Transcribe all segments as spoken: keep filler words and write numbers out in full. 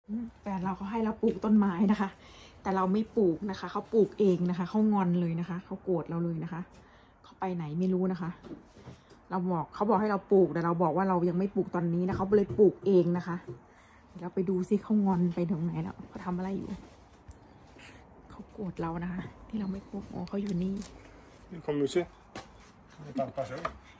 แฟนเราเขาให้เราปลูกต้นไม้นะคะ แต่เราไม่ปลูกนะคะเขาปลูกเองนะคะเขางอนเลยนะคะเขาโกรธเราเลยนะคะเขาไปไหนไม่รู้นะคะ เราบอกเขาบอกให้เราปลูกแต่เราบอกว่าเรายังไม่ปลูกตอนนี้นะเขาเลยปลูกเองนะคะเราไปดูซิเขางอนไปถึงไหนแล้วเขาทำอะไรอยู่เขาโกรธเรานะคะที่เราไม่ปลูกอ๋อเขาอยู่นี่ Kom Musse. Vänta, passa.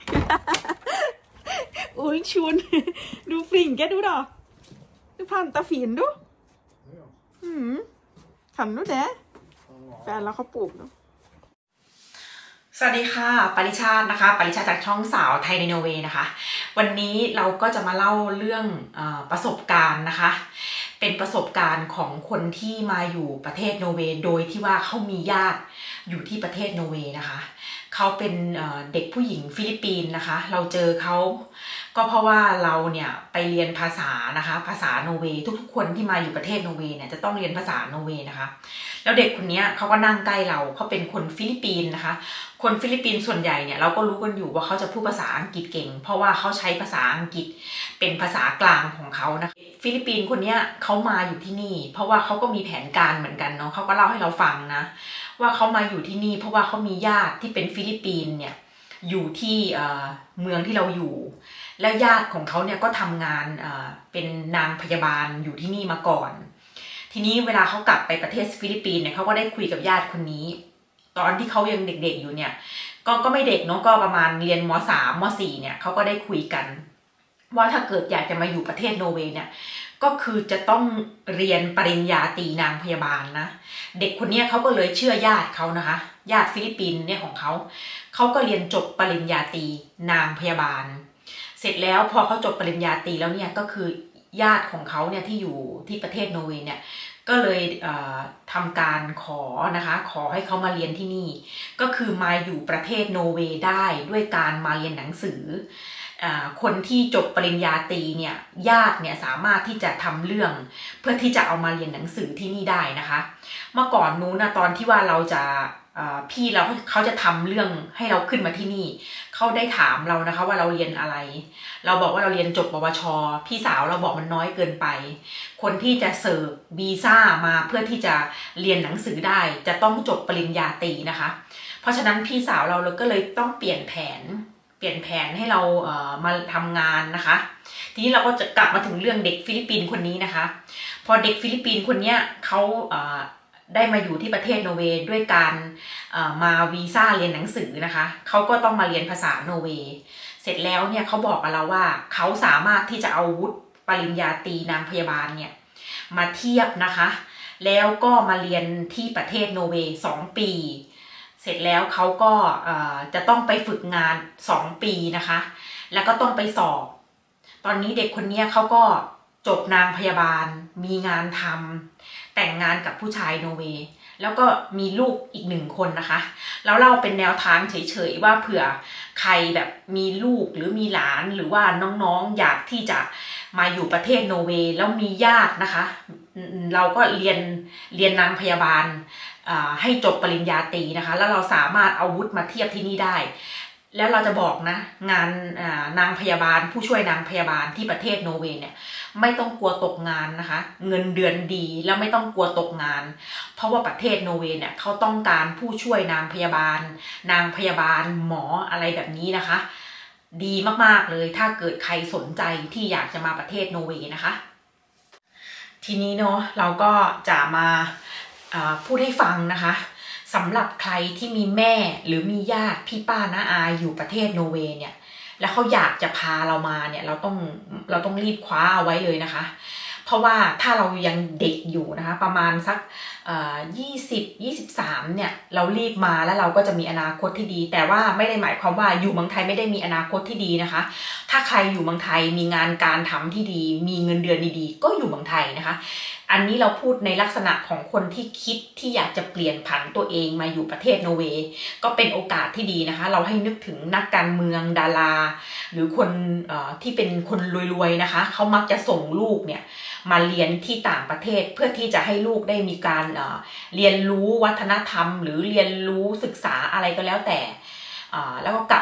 โอ้ยชวนดูฟลิงแกดูดอกดูพันตาฝีนดูอืมขันดูเด้แฟนเราเขาปลูกดูสวัสดีค่ะปริชาตินะคะปริชาติจากช่องสาวไทยในนอร์เวย์นะคะวันนี้เราก็จะมาเล่าเรื่องเอ่อประสบการณ์นะคะเป็นประสบการณ์ของคนที่มาอยู่ประเทศนอร์เวย์โดยที่ว่าเขามีญาติอยู่ที่ประเทศนอร์เวย์นะคะเขาเป็นเด็กผู้หญิงฟิลิปปินส์นะคะเราเจอเขาก็เพราะว่าเราเนี่ยไปเรียนภาษานะคะภาษานอร์เวย์ทุกๆคนที่มาอยู่ประเทศนอร์เวย์เนี่ยจะต้องเรียนภาษานอร์เวย์นะคะแล้วเด็กคนนี้เขาก็นั่งใกล้เราเขาเป็นคนฟิลิปปินส์นะคะคนฟิลิปปินส์ส่วนใหญ่เนี่ยเราก็รู้กันอยู่ว่าเขาจะพูดภาษาอังกฤษเก่งเพราะว่าเขาใช้ภาษาอังกฤษเป็นภาษากลางของเขานะคะฟิลิปปินส์คนนี้เขามาอยู่ที่นี่เพราะว่าเขาก็มีแผนการเหมือนกันเนาะเขาก็เล่าให้เราฟังนะว่าเขามาอยู่ที่นี่เพราะว่าเขามีญาติที่เป็นฟิลิปปินส์เนี่ยอยู่ที่เมืองที่เราอยู่และญาติของเขาเนี่ยก็ทำงานเป็นนางพยาบาลอยู่ที่นี่มาก่อนทีนี้เวลาเขากลับไปประเทศฟิลิปปินส์เนี่ยเขาก็ได้คุยกับญาติคนนี้ตอนที่เขายังเด็กๆอยู่เนี่ยก็ก็ไม่เด็กเนาะก็ประมาณเรียนม.สาม ม.สี่ เนี่ยเขาก็ได้คุยกันว่าถ้าเกิดอยากจะมาอยู่ประเทศนอร์เวย์เนี่ยก็คือจะต้องเรียนปริญญาตรีนางพยาบาลนะเด็กคนนี้เขาก็เลยเชื่อญาติเขานะคะญาติฟิลิปปินส์เนี่ยของเขาเขาก็เรียนจบปริญญาตรีนางพยาบาลเสร็จแล้วพอเขาจบปริญญาตรีแล้วเนี่ยก็คือญาติของเขาเนี่ยที่อยู่ที่ประเทศนอร์เวย์เนี่ยก็เลยเอ่อทำการขอนะคะขอให้เขามาเรียนที่นี่ก็คือมาอยู่ประเทศนอร์เวย์ได้ด้วยการมาเรียนหนังสือคนที่จบปริญญาตรีเนี่ยญาติเนี่ยสามารถที่จะทำเรื่องเพื่อที่จะเอามาเรียนหนังสือที่นี่ได้นะคะเมื่อก่อนนู้นนะตอนที่ว่าเราจะพี่เราเขาจะทำเรื่องให้เราขึ้นมาที่นี่เขาได้ถามเรานะคะว่าเราเรียนอะไรเราบอกว่าเราเรียนจบปวชพี่สาวเราบอกมันน้อยเกินไปคนที่จะเสิร์ฟวีซ่ามาเพื่อที่จะเรียนหนังสือได้จะต้องจบปริญญาตรีนะคะเพราะฉะนั้นพี่สาวเราเราก็เลยต้องเปลี่ยนแผนเปลี่ยนแผนให้เราเอ่อมาทำงานนะคะทีนี้เราก็จะกลับมาถึงเรื่องเด็กฟิลิปปินส์คนนี้นะคะพอเด็กฟิลิปปินส์คนนี้เขาเอ่อได้มาอยู่ที่ประเทศนอร์เวย์ด้วยการมาวีซ่าเรียนหนังสือนะคะเขาก็ต้องมาเรียนภาษานอร์เวย์เสร็จแล้วเนี่ยเขาบอกกับเราว่าเขาสามารถที่จะเอาวุฒิปริญญาตรีนางพยาบาลเนี่ยมาเทียบนะคะแล้วก็มาเรียนที่ประเทศนอร์เวย์สองปีเสร็จแล้วเขาก็จะต้องไปฝึกงานสองปีนะคะแล้วก็ต้องไปสอบตอนนี้เด็กคนนี้เขาก็จบนางพยาบาลมีงานทำแต่งงานกับผู้ชายนอร์เวย์แล้วก็มีลูกอีกหนึ่งคนนะคะแล้วเราเป็นแนวทางเฉยๆว่าเผื่อใครแบบมีลูกหรือมีหลานหรือว่าน้องๆอยากที่จะมาอยู่ประเทศนอร์เวย์แล้วมีญาตินะคะเราก็เรียนเรียนนางพยาบาลให้จบปริญญาตรีนะคะแล้วเราสามารถเอาวุฒิมาเทียบที่นี่ได้แล้วเราจะบอกนะงานนางพยาบาลผู้ช่วยนางพยาบาลที่ประเทศนอร์เวย์เนี่ยไม่ต้องกลัวตกงานนะคะเงินเดือนดีแล้วไม่ต้องกลัวตกงานเพราะว่าประเทศนอร์เวย์เนี่ยเขาต้องการผู้ช่วยนางพยาบาลนางพยาบาลหมออะไรแบบนี้นะคะดีมากๆเลยถ้าเกิดใครสนใจที่อยากจะมาประเทศนอร์เวย์นะคะทีนี้เนาะเราก็จะมาพูดให้ฟังนะคะสำหรับใครที่มีแม่หรือมีญาติพี่ป้าน้าอาอยู่ประเทศนอร์เวย์เนี่ยแล้วเขาอยากจะพาเรามาเนี่ยเราต้องเราต้องรีบคว้าเอาไว้เลยนะคะเพราะว่าถ้าเรายังเด็กอยู่นะคะประมาณสักยี่สิบ ยี่สิบสามเนี่ยเรารีบมาแล้วเราก็จะมีอนาคตที่ดีแต่ว่าไม่ได้หมายความว่าอยู่เมืองไทยไม่ได้มีอนาคตที่ดีนะคะถ้าใครอยู่เมืองไทยมีงานการทำที่ดีมีเงินเดือนดีๆก็อยู่เมืองไทยนะคะอันนี้เราพูดในลักษณะของคนที่คิดที่อยากจะเปลี่ยนผันตัวเองมาอยู่ประเทศนอร์เวย์ก็เป็นโอกาสที่ดีนะคะเราให้นึกถึงนักการเมืองดาราหรือคนที่เป็นคนรวยๆนะคะเขามักจะส่งลูกเนี่ยมาเรียนที่ต่างประเทศเพื่อที่จะให้ลูกได้มีการเรียนรู้วัฒนธรรมหรือเรียนรู้ศึกษาอะไรก็แล้วแต่แล้วก็กลับ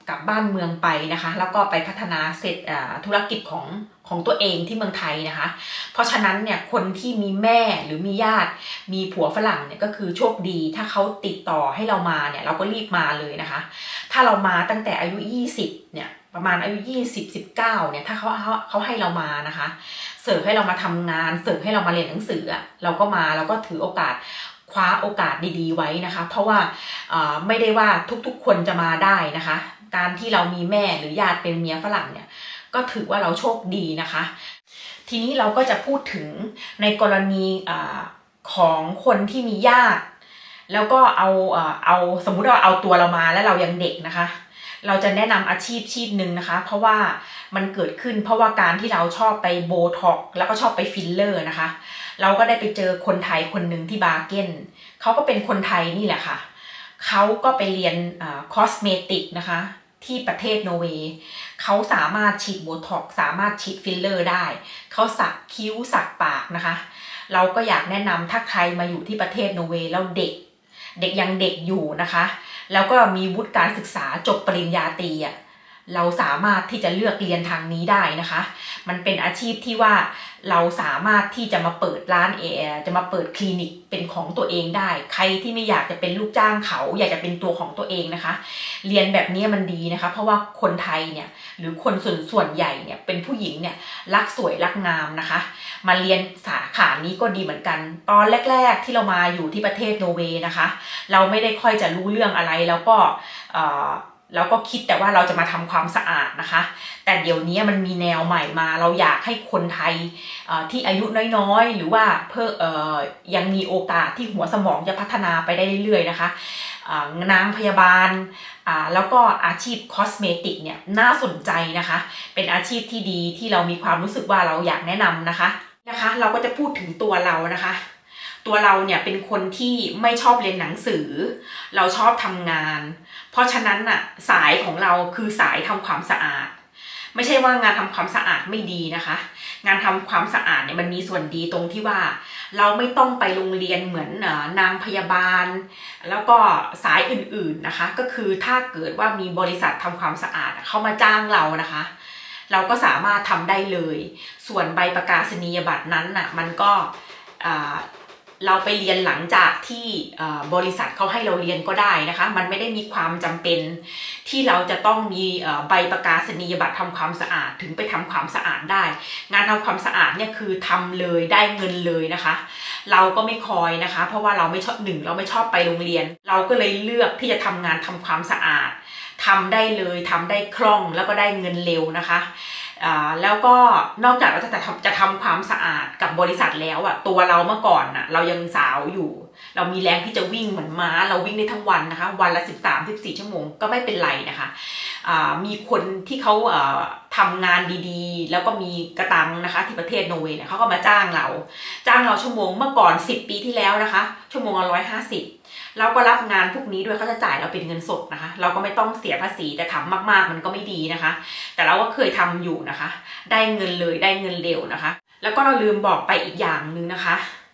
กับบ้านเมืองไปนะคะแล้วก็ไปพัฒนาเสร็จธุรกิจของของตัวเองที่เมืองไทยนะคะเพราะฉะนั้นเนี่ยคนที่มีแม่หรือมีญาติมีผัวฝรั่งเนี่ยก็คือโชคดีถ้าเขาติดต่อให้เรามาเนี่ยเราก็รีบมาเลยนะคะถ้าเรามาตั้งแต่อายุยี่สิบเนี่ยประมาณอายุยี่สิบ สิบเก้าเนี่ยถ้าเขาเขาให้เรามานะคะเสิร์ฟให้เรามาทำงานเสิร์ฟให้เรามาเรียนหนังสือเราก็มาเราก็ถือโอกาสคว้าโอกาสดีๆไว้นะคะเพราะว่าไม่ได้ว่าทุกๆคนจะมาได้นะคะการที่เรามีแม่หรือญาติเป็นเมียฝรั่งเนี่ยก็ถือว่าเราโชคดีนะคะทีนี้เราก็จะพูดถึงในกรณีของคนที่มีญาติแล้วก็เอาเอาสมมุติว่าเอาตัวเรามาแล้วเรายังเด็กนะคะเราจะแนะนำอาชีพชีพหนึ่งนะคะเพราะว่ามันเกิดขึ้นเพราะว่าการที่เราชอบไปโบท็อกซ์แล้วก็ชอบไปฟิลเลอร์นะคะเราก็ได้ไปเจอคนไทยคนหนึ่งที่บาร์เกนเขาก็เป็นคนไทยนี่แหละค่ะเขาก็ไปเรียนคอสเมติกนะคะที่ประเทศนอร์เวย์เขาสามารถฉีดโบท็อกซ์สามารถฉีดฟิลเลอร์ได้เขาสักคิ้วสักปากนะคะเราก็อยากแนะนำถ้าใครมาอยู่ที่ประเทศนอร์เวย์แล้วเด็กเด็กยังเด็กอยู่นะคะแล้วก็มีวุฒิการศึกษาจบปริญญาตรีอ่ะเราสามารถที่จะเลือกเรียนทางนี้ได้นะคะมันเป็นอาชีพที่ว่าเราสามารถที่จะมาเปิดร้านเอจะมาเปิดคลินิกเป็นของตัวเองได้ใครที่ไม่อยากจะเป็นลูกจ้างเขาอยากจะเป็นตัวของตัวเองนะคะเรียนแบบนี้มันดีนะคะเพราะว่าคนไทยเนี่ยหรือคนส่วนส่วนใหญ่เนี่ยเป็นผู้หญิงเนี่ยรักสวยรักงามนะคะมาเรียนสาขานี้ก็ดีเหมือนกันตอนแรกๆที่เรามาอยู่ที่ประเทศนอร์เวย์นะคะเราไม่ได้ค่อยจะรู้เรื่องอะไรแล้วก็เราก็คิดแต่ว่าเราจะมาทำความสะอาดนะคะแต่เดี๋ยวนี้มันมีแนวใหม่มาเราอยากให้คนไทยที่อายุน้อยๆหรือว่าเพิ่มยังมีโอกาสที่หัวสมองจะพัฒนาไปได้เรื่อยๆนะคะนางพยาบาลแล้วก็อาชีพคอสเมติกเนี่ยน่าสนใจนะคะเป็นอาชีพที่ดีที่เรามีความรู้สึกว่าเราอยากแนะนำนะคะนะคะเราก็จะพูดถึงตัวเรานะคะตัวเราเนี่ยเป็นคนที่ไม่ชอบเรียนหนังสือเราชอบทำงานเพราะฉะนั้นน่ะสายของเราคือสายทำความสะอาดไม่ใช่ว่างานทำความสะอาดไม่ดีนะคะงานทำความสะอาดเนี่ยมันมีส่วนดีตรงที่ว่าเราไม่ต้องไปโรงเรียนเหมือนนางพยาบาลแล้วก็สายอื่นๆนะคะก็คือถ้าเกิดว่ามีบริษัททำความสะอาดเข้ามาจ้างเรานะคะเราก็สามารถทำได้เลยส่วนใบประกาศนียบัตรนั้นน่ะมันก็เราไปเรียนหลังจากที่บริษัทเขาให้เราเรียนก็ได้นะคะมันไม่ได้มีความจำเป็นที่เราจะต้องมีใบประกาศนียบัตรทำความสะอาดถึงไปทำความสะอาดได้งานทำความสะอาดเนี่ยคือทำเลยได้เงินเลยนะคะเราก็ไม่คอยนะคะเพราะว่าเราไม่ชอบหนึ่งเราไม่ชอบไปโรงเรียนเราก็เลยเลือกที่จะทำงานทำความสะอาดทำได้เลยทำได้คล่องแล้วก็ได้เงินเร็วนะคะแล้วก็นอกจากเราจะทำจะทำความสะอาดกับบริษัทแล้วอ่ะตัวเราเมื่อก่อนอ่ะเรายังสาวอยู่เรามีแรงที่จะวิ่งเหมือนม้าเราวิ่งได้ทั้งวันนะคะวันละสิบสาม สิบสี่ชั่วโมงก็ไม่เป็นไรนะคะมีคนที่เขาทำงานดีๆแล้วก็มีกระตังนะคะที่ประเทศนอร์เวย์เนี่ยเขาก็มาจ้างเราจ้างเราชั่วโมงเมื่อก่อนสิบปีที่แล้วนะคะชั่วโมงละร้อยห้าสิบเราก็รับงานพวกนี้ด้วยเขาจะจ่ายเราเป็นเงินสดนะคะเราก็ไม่ต้องเสียภาษีแต่ทำมากๆมันก็ไม่ดีนะคะแต่เราก็เคยทำอยู่นะคะได้เงินเลยได้เงินเร็วนะคะแล้วก็เราลืมบอกไปอีกอย่างหนึ่งนะคะ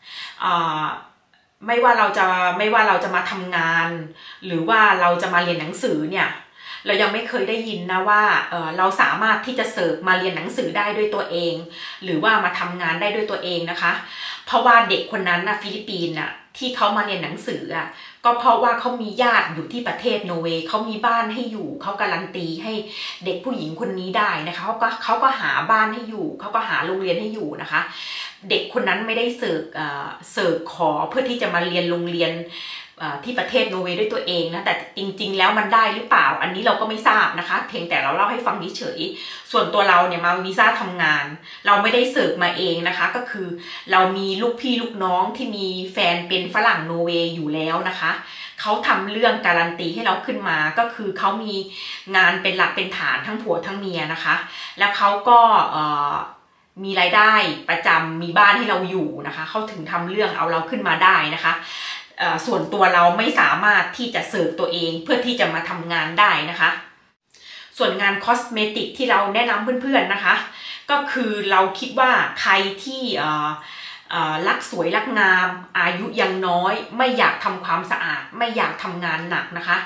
ไม่ว่าเราจะไม่ว่าเราจะมาทำงานหรือว่าเราจะมาเรียนหนังสือเนี่ยเรายังไม่เคยได้ยินนะว่า เอ่อ เราสามารถที่จะเสิร์ฟมาเรียนหนังสือได้ด้วยตัวเองหรือว่ามาทำงานได้ด้วยตัวเองนะคะเพราะว่าเด็กคนนั้นนะฟิลิปปินส์น่ะที่เขามาเรียนหนังสืออ่ะก็เพราะว่าเขามีญาติอยู่ที่ประเทศนอร์เวย์เขามีบ้านให้อยู่เขาการันตีให้เด็กผู้หญิงคนนี้ได้นะคะเขาก็เขาก็หาบ้านให้อยู่เขาก็หาโรงเรียนให้อยู่นะคะเด็กคนนั้นไม่ได้เสิร์ฟเอ่อเสิร์ฟขอเพื่อที่จะมาเรียนโรงเรียนที่ประเทศนอร์เวย์ด้วยตัวเองนะแต่จริงๆแล้วมันได้หรือเปล่าอันนี้เราก็ไม่ทราบนะคะเพียงแต่เราเล่าให้ฟังเฉยๆส่วนตัวเราเนี่ยมาวีซ่าทำงานเราไม่ได้เสิร์ฟมาเองนะคะก็คือเรามีลูกพี่ลูกน้องที่มีแฟนเป็นฝรั่งนอร์เวย์อยู่แล้วนะคะเขาทำเรื่องการันตีให้เราขึ้นมาก็คือเขามีงานเป็นหลักเป็นฐานทั้งผัวทั้งเมียนะคะแล้วเขาก็มีรายได้ประจำมีบ้านให้เราอยู่นะคะเขาถึงทำเรื่องเอาเราขึ้นมาได้นะคะส่วนตัวเราไม่สามารถที่จะเสิร์ฟตัวเองเพื่อที่จะมาทำงานได้นะคะส่วนงานคอสเมติกที่เราแนะนำเพื่อนๆนะคะก็คือเราคิดว่าใครที่รักสวยรักงามอายุยังน้อยไม่อยากทำความสะอาดไม่อยากทำงานหนักนะคะ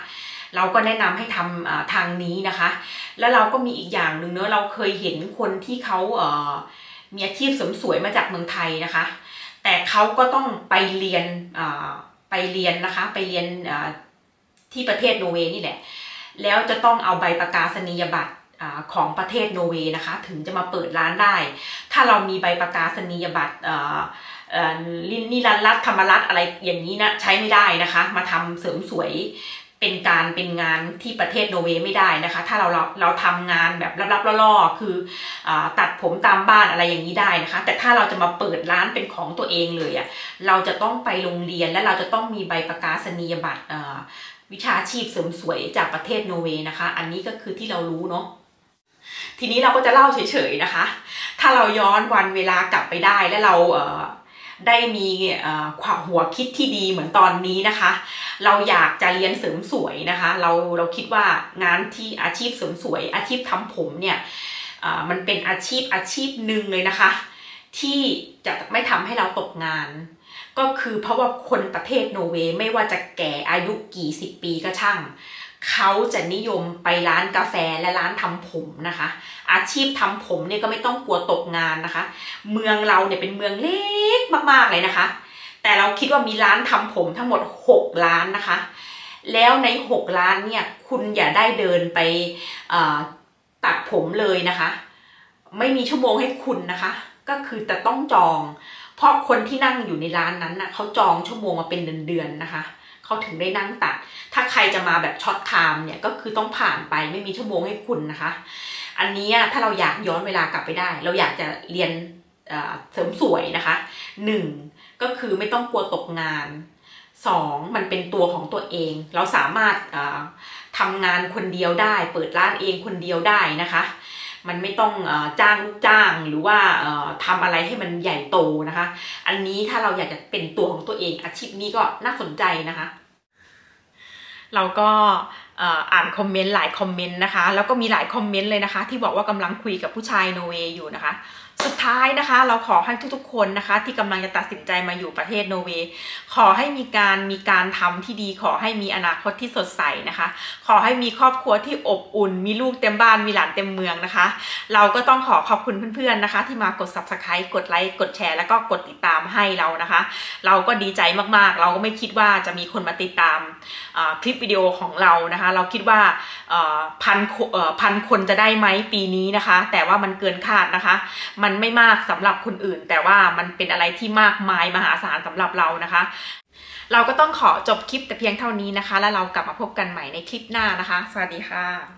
เราก็แนะนำให้ทำทางนี้นะคะแล้วเราก็มีอีกอย่างหนึ่งเนอะเราเคยเห็นคนที่เขาเอ่อมีอาชีพเสริมสวยมาจากเมืองไทยนะคะแต่เขาก็ต้องไปเรียนไปเรียนนะคะไปเรียนที่ประเทศโนอร์เวย์นี่แหละแล้วจะต้องเอาใบประกาศนียบัตรของประเทศโนอร์เวย์นะคะถึงจะมาเปิดร้านได้ถ้าเรามีใบประกาศนียบัตรนิรันดร์รัฐธรรมรัฐอะไรอย่างนี้นะใช้ไม่ได้นะคะมาทำเสริมสวยเป็นการเป็นงานที่ประเทศโนอร์เวย์ไม่ได้นะคะถ้าเราเราเราทำงานแบบลับๆล่อๆคืออตัดผมตามบ้านอะไรอย่างนี้ได้นะคะแต่ถ้าเราจะมาเปิดร้านเป็นของตัวเองเลยอ่ะเราจะต้องไปโรงเรียนและเราจะต้องมีใบประกาศนียบัตรวิชาชีพเสริมสวยจากประเทศโนอร์เวย์นะคะอันนี้ก็คือที่เรารู้เนาะทีนี้เราก็จะเล่าเฉยๆนะคะถ้าเราย้อนวันเวลากลับไปได้และเราเอ่อได้มีหัวคิดที่ดีเหมือนตอนนี้นะคะเราอยากจะเรียนเสริมสวยนะคะเราเราคิดว่างานที่อาชีพเสริมสวยอาชีพทำผมเนี่ยมันเป็นอาชีพอาชีพหนึ่งเลยนะคะที่จะไม่ทำให้เราตกงานก็คือเพราะว่าคนประเทศโนอร์เวย์ไม่ว่าจะแก่อายุกี่สิบปีก็ช่างเขาจะนิยมไปร้านกาแฟและร้านทำผมนะคะอาชีพทำผมเนี่ยก็ไม่ต้องกลัวตกงานนะคะเมืองเราเนี่ยเป็นเมืองเล็กมากๆเลยนะคะแต่เราคิดว่ามีร้านทำผมทั้งหมดหกร้านนะคะแล้วในหกร้านเนี่ยคุณอย่าได้เดินไปตัดผมเลยนะคะไม่มีชั่วโมงให้คุณนะคะก็คือจะต้องจองเพราะคนที่นั่งอยู่ในร้านนั้นนะเขาจองชั่วโมงมาเป็นเดือนๆนะคะเขาถึงได้นั่งตัดถ้าใครจะมาแบบช็อตไทม์เนี่ยก็คือต้องผ่านไปไม่มีชั่วโมงให้คุณนะคะอันนี้ถ้าเราอยากย้อนเวลากลับไปได้เราอยากจะเรียนเสริมสวยนะคะหนึ่งก็คือไม่ต้องกลัวตกงานสองมันเป็นตัวของตัวเองเราสามารถทำงานคนเดียวได้เปิดร้านเองคนเดียวได้นะคะมันไม่ต้องจ้างลูกจ้างหรือว่าทำอะไรให้มันใหญ่โตนะคะอันนี้ถ้าเราอยากจะเป็นตัวของตัวเองอาชีพนี้ก็น่าสนใจนะคะเราก็อ่านคอมเมนต์หลายคอมเมนต์นะคะแล้วก็มีหลายคอมเมนต์เลยนะคะที่บอกว่ากำลังคุยกับผู้ชายโนอร์เวย์อยู่นะคะสุดท้ายนะคะเราขอให้ทุกๆคนนะคะที่กำลังจะตัดสินใจมาอยู่ประเทศโนอร์เวย์ขอให้มีการมีการทำที่ดีขอให้มีอนาคตที่สดใสนะคะขอให้มีครอบครัวที่อบอุ่นมีลูกเต็มบ้านมีหลานเต็มเมืองนะคะเราก็ต้องขอขอบคุณเพื่อนๆนะคะที่มากด ซับสไครบ์ กดไลค์กดแชร์แล้วก็กดติดตามให้เรานะคะเราก็ดีใจมากๆเราก็ไม่คิดว่าจะมีคนมาติดตามคลิปวิดีโอของเรานะคะเราคิดว่าพันพันคนจะได้ไหมปีนี้นะคะแต่ว่ามันเกินคาดนะคะมันไม่มากสำหรับคนอื่นแต่ว่ามันเป็นอะไรที่มากมายมหาศาลสำหรับเรานะคะเราก็ต้องขอจบคลิปแต่เพียงเท่านี้นะคะแล้วเรากลับมาพบกันใหม่ในคลิปหน้านะคะสวัสดีค่ะ